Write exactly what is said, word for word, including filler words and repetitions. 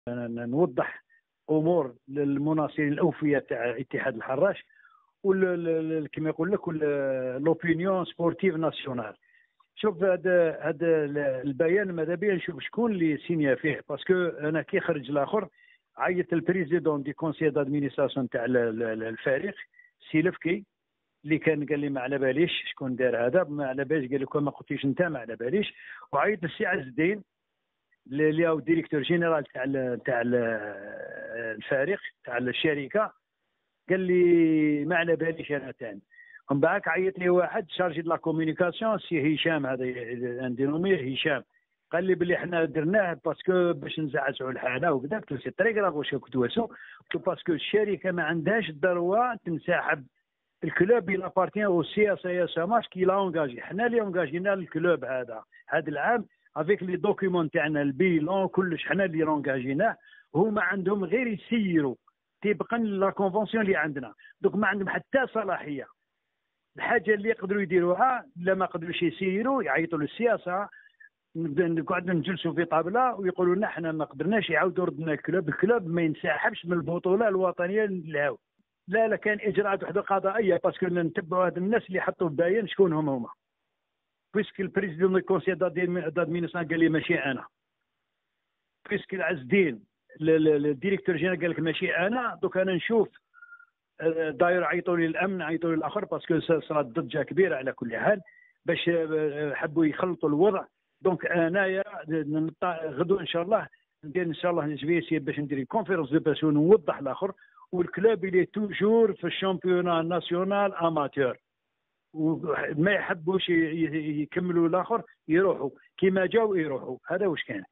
نوضح امور للمناصرين الاوفياء تاع اتحاد الحراش كما يقول لك لوبينيون سبورتيف ناسيونال. شوف هذا هذا البيان ماذا بيا نشوف شكون اللي سينيا فيه، باسكو انا كي خرج الاخر عيط البريزيدون دي كونسي دادمينيستراسيون تاع الفريق سيلفكي اللي كان قال لي ما على باليش شكون دار هذا، ما على باليش، قال لك ما قلتيش انت ما على باليش. وعيط للسي عز الدين اللي هو ديريكتور جينيرال تاع تاع الفريق تاع الشركه، قال لي ما على باليش انا ثاني. ومن بعد عيط لي واحد شارجي دو لا كومونيكاسيون سي هشام، هذا اندينومي هشام، قال لي بلي حنا درناه باسكو باش نزعزعوا الحاله وكذا. قلت له سي تري كراف واش كنت واسو، قلت له باسكو الشركه ما عندهاش الدروه تنسحب الكلوب الى بارتيان او سي اس اي اس ماش كي لا اونجاجي، حنا اللي اونجاجينا الكلوب هذا هذا العام افيك لي دوكيومون تاعنا البيلون كلش حنا اللي رونجاجيناه. هما عندهم غير يسيروا طبقا لا كونفونسيون اللي عندنا، دوك ما عندهم حتى صلاحيه. الحاجه اللي يقدروا يديروها لا ما قدروش يسيروا يعيطوا للسياسه، نقعد نجلسوا في طابله ويقولوا لنا حنا ما قدرناش يعاودوا ردنا الكلوب، الكلوب ما ينسحبش من البطوله الوطنيه للهاو. لا لا كان اجراءات وحده قضائيه باسكو نتبعوا هاد الناس اللي حطوا البيان شكون هم هما. بيسك البريزيدون دو كونسي دادمينيستراسيون قال لي ماشي انا، بيسك العز الدين الديريكتور جينيرال قال لك ماشي انا. دوك انا نشوف داير عيطوا لي الامن عيطوا لي الاخر باسكو صارت ضجه كبيره على كل حال باش حبوا يخلطوا الوضع. دونك انايا غدو ان شاء الله ندير ان شاء الله نجي باش ندير كونفيرونس دو باش نوضح الاخر. والكلاب اللي توجور في الشامبيونا ناسيونال اماتور وما يحبوش يكملوا الاخر يروحوا كيما جاوا يروحوا، هذا واش كان.